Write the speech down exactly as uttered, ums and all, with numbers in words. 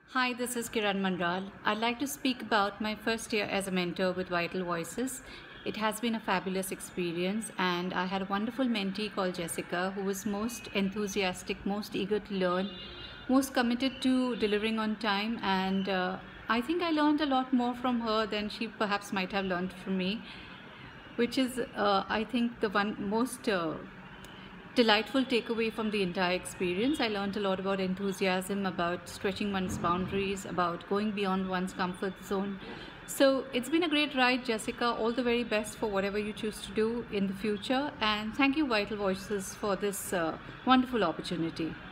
Hi, this is Kiran Manral. I'd like to speak about my first year as a mentor with Vital Voices. It has been a fabulous experience, and I had a wonderful mentee called Jessica who was most enthusiastic, most eager to learn, most committed to delivering on time, and uh, I think I learned a lot more from her than she perhaps might have learned from me, which is, uh, I think, the one most uh, delightful takeaway from the entire experience. I learned a lot about enthusiasm, about stretching one's boundaries, about going beyond one's comfort zone. So it's been a great ride, Jessica. All the very best for whatever you choose to do in the future. And thank you, Vital Voices, for this uh, wonderful opportunity.